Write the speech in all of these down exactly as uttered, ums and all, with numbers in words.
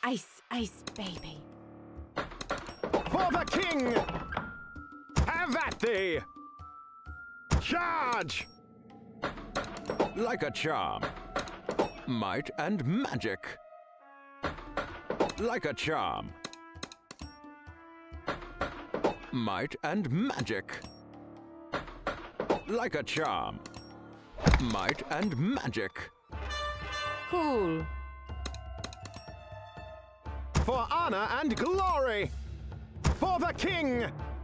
Ice, ice, baby. For the king! Have at thee! Charge! Like a charm. Might and magic. Like a charm. Might and magic. Like a charm. Might and magic. Cool. For honor and glory! For the king!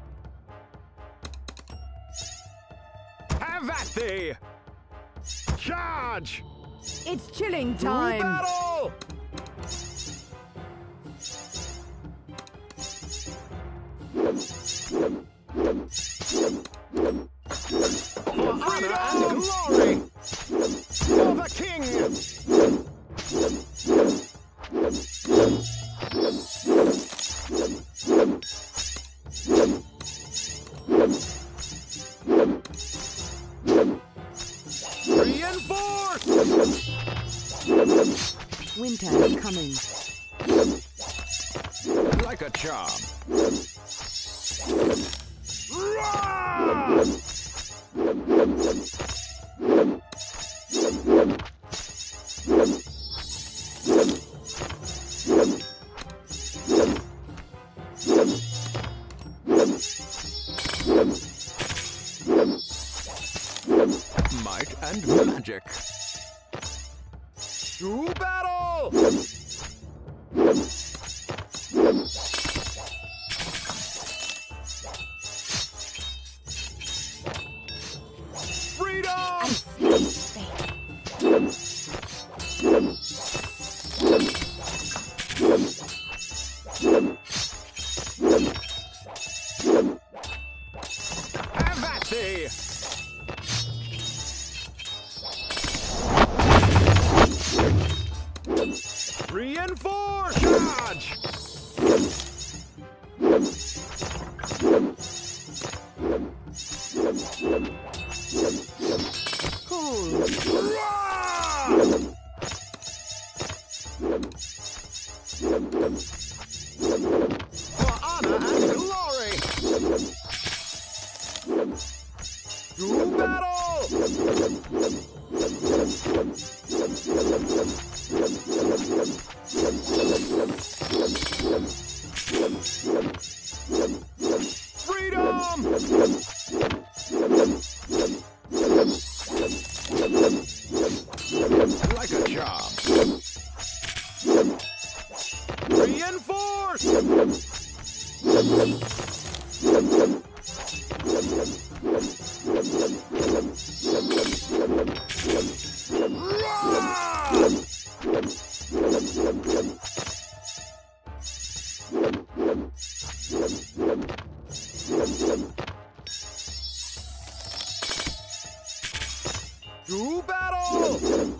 Have at thee! Charge! It's chilling To time. battle! For honor and glory! For the king! Reinforce! Winter is coming. Like a charm. Roar! Might and magic. To battle! Freedom! Ice, ice, baby. Have at thee! Reinforce! Charge! Cool. Roar! For honor and glory! To battle! Freedom! Like a charm. Reinforce! Roar! To battle!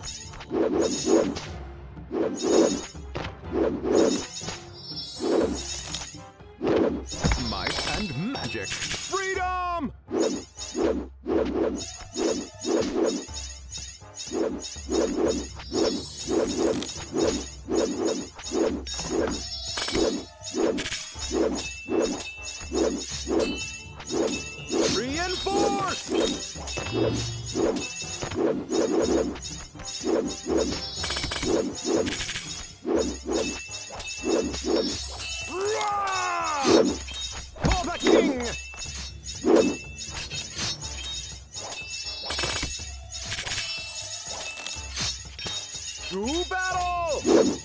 Might and magic. Freedom! Reinforce! Roar! For the king! To battle!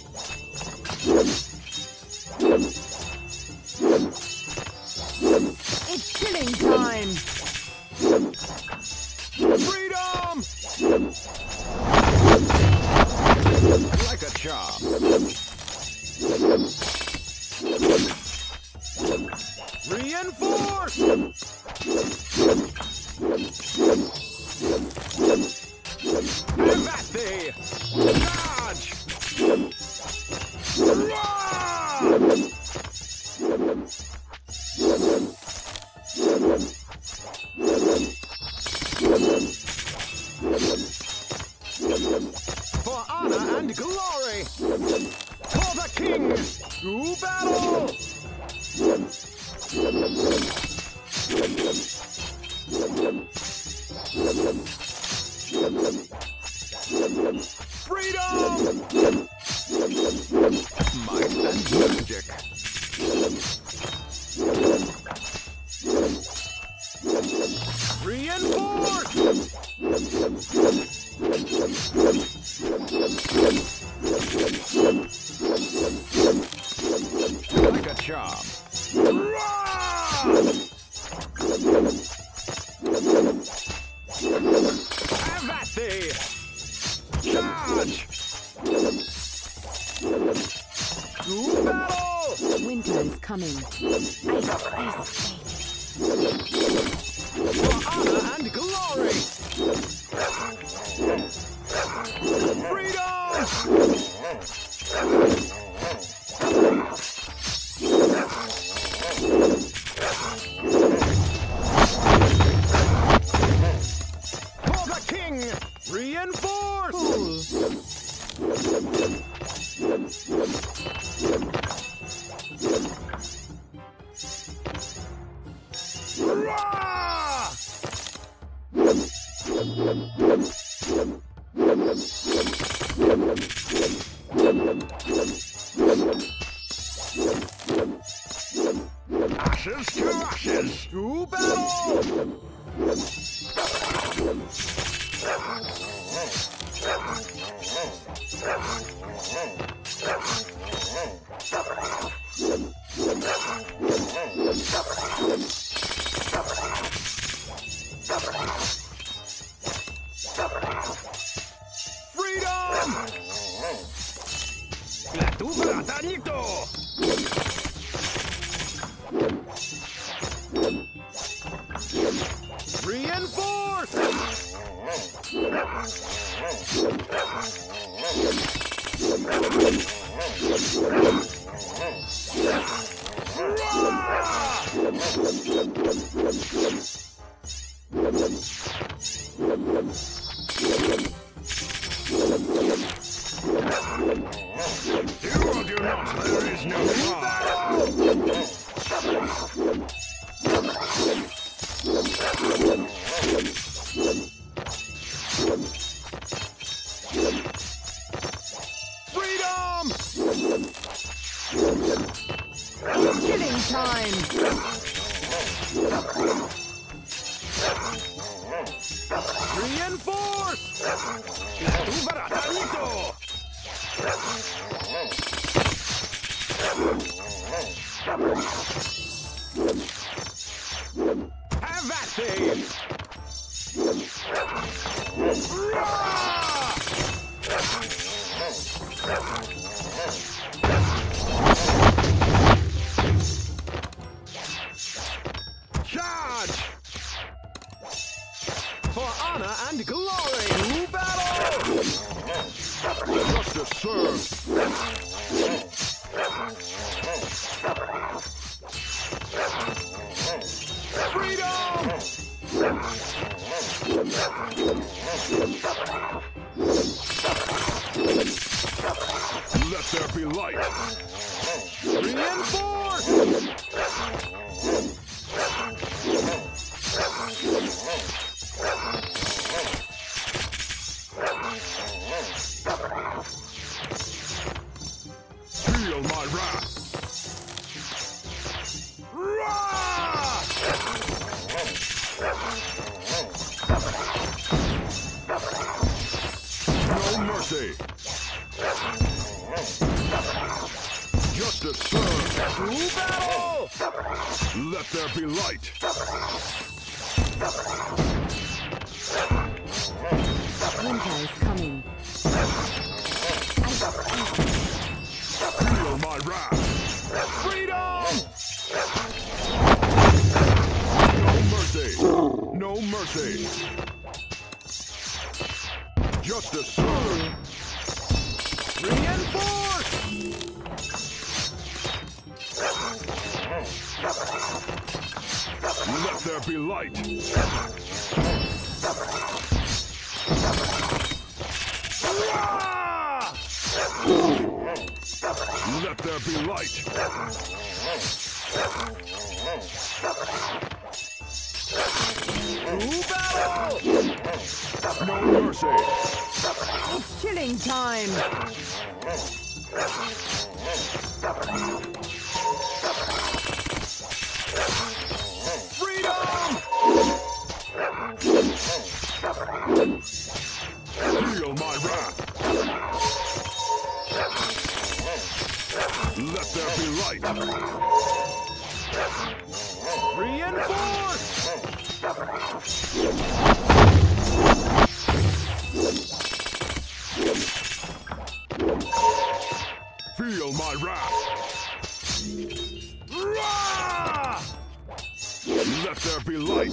It's chilling time. Freedom! Like a charm. Reinforce! Have at thee! Charge! Roar! For honor and glory! For the king! To battle! Freedom! Might and magic. Reinforce! Like a charm. Have at thee! Charge! To battle! Winter is coming. Ice, ice, For honor and glory! Freedom! For the king! Reinforce! cool. Hurrah! Ashes to ashes! To battle! Freedom! La tu bratanito! Reinforce! Do or do not, there is no battle! Freedom! Killing time. Reinforce! La tu bratanito! Have at thee! Charge! For honor and glory! To battle! Justice served! Freedom! Let there be light! Reinforce! Feel my wrath! Rah! No mercy! Justice served! To battle! Let there be light! Winter is coming. Ice, ice. Feel my wrath! Freedom! No mercy! No mercy! Justice served! Reinforce! Let there be light! Hurrah! Let there be light. To battle! No mercy. It's killing time. Freedom! Feel my wrath. Let there be light. Reinforce! Feel my wrath. Rah! Let there be light.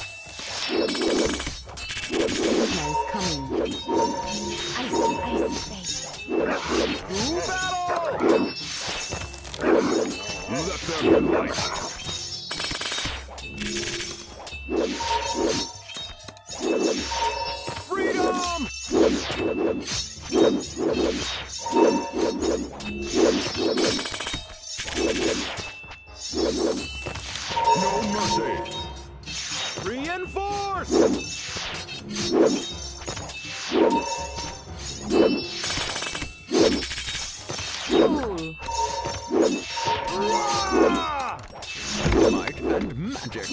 Winter is coming. Icy, icy face. To battle! Let there be light. Freedom! No mercy. Reinforce! Cool. Rah! Might and magic.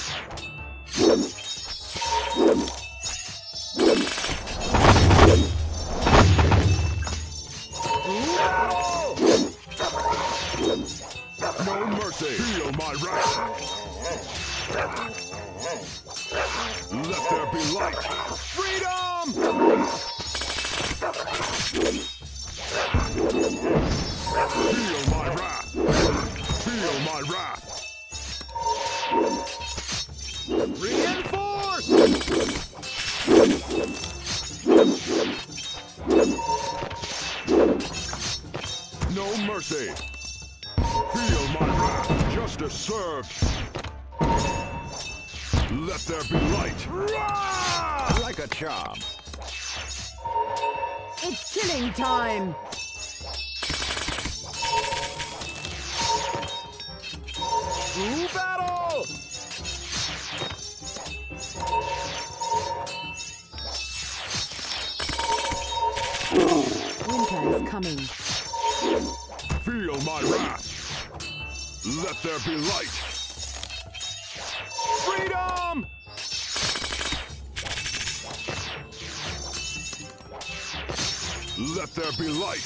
No mercy. Feel my wrath. Let there be light. Freedom! Feel my wrath. Feel my wrath. Reinforce! No mercy. Feel my wrath. Justice served. Let there be light. Rah! Like a charm. It's killing time. To battle! Winter is coming. Feel my wrath. Let there be light. Freedom! Let there be light.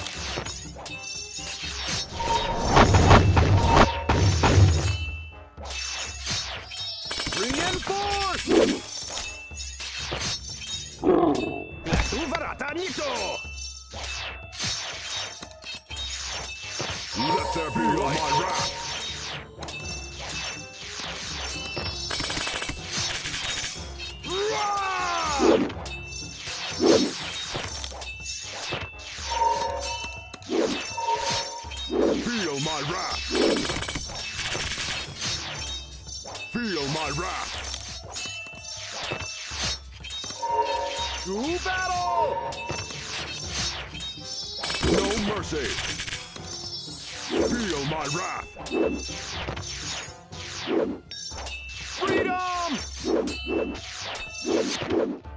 Reinforce! Let there be light. My wrath. Rah! Feel my wrath. Feel my wrath. To battle! No mercy. Feel my wrath. Freedom!